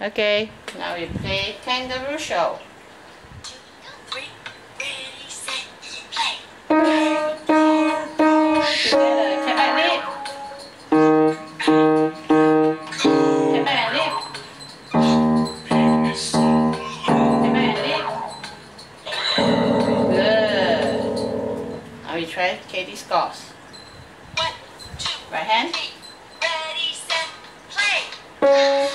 Okay, now we play Kangaroo show. 2, 3, ready, set, play. Together, check back lip. Check back lip. Check back lip. Good. Now we try Katie's scores. 1, 2, Right hand. 3, ready, set, play.